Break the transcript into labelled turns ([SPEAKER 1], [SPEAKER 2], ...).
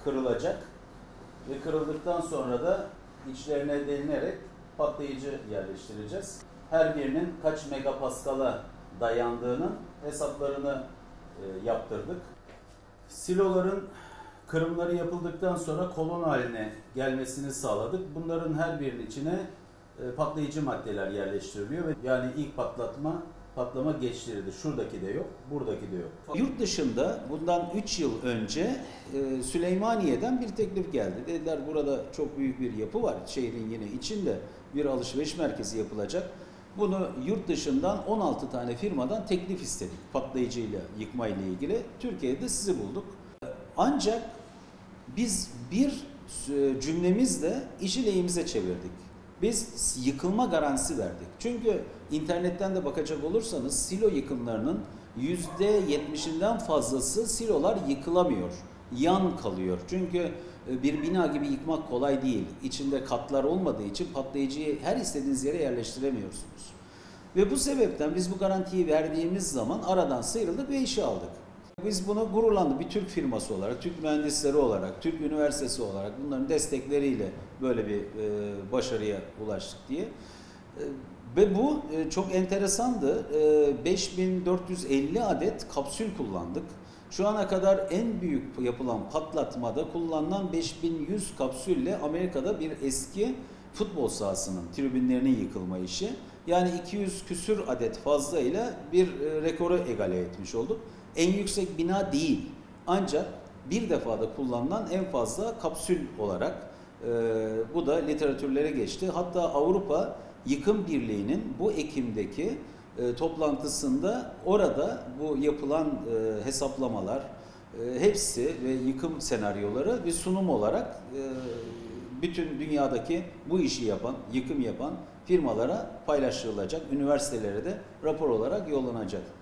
[SPEAKER 1] kırılacak ve kırıldıktan sonra da içlerine delinerek patlayıcı yerleştireceğiz. Her birinin kaç megapaskala dayandığının hesaplarını yaptırdık. Siloların kırımları yapıldıktan sonra kolon haline gelmesini sağladık. Bunların her birinin içine patlayıcı maddeler yerleştiriliyor ve yani ilk patlama geçtirildi. Şuradaki de yok, buradaki de yok.
[SPEAKER 2] Yurt dışında bundan 3 yıl önce Süleymaniye'den bir teklif geldi. Dediler burada çok büyük bir yapı var. Şehrin yine içinde bir alışveriş merkezi yapılacak. Bunu yurt dışından 16 tane firmadan teklif istedik. Patlayıcıyla, yıkmayla ilgili. Türkiye'de sizi bulduk. Ancak biz bir cümlemizle işi lehimize çevirdik. Biz yıkılma garantisi verdik. Çünkü internetten de bakacak olursanız silo yıkımlarının %70'inden fazlası silolar yıkılamıyor. Yan kalıyor. Çünkü bir bina gibi yıkmak kolay değil. İçinde katlar olmadığı için patlayıcıyı her istediğiniz yere yerleştiremiyorsunuz. Ve bu sebepten biz bu garantiyi verdiğimiz zaman aradan sıyrıldık ve işi aldık. Biz bunu gururlandık. Bir Türk firması olarak, Türk mühendisleri olarak, Türk üniversitesi olarak bunların destekleriyle böyle bir başarıya ulaştık diye. Ve bu çok enteresandı. 5450 adet kapsül kullandık. Şu ana kadar en büyük yapılan patlatmada kullanılan 5100 kapsülle Amerika'da bir eski futbol sahasının tribünlerinin yıkılma işi. Yani 200 küsür adet fazlayla bir rekoru egale etmiş olduk. En yüksek bina değil. Ancak bir defada kullanılan en fazla kapsül olarak bu da literatürlere geçti. Hatta Avrupa Yıkım Birliği'nin bu Ekim'deki toplantısında orada bu yapılan hesaplamalar hepsi ve yıkım senaryoları bir sunum olarak bütün dünyadaki bu işi yapan, yıkım yapan firmalara paylaştırılacak, üniversitelere de rapor olarak yollanacak.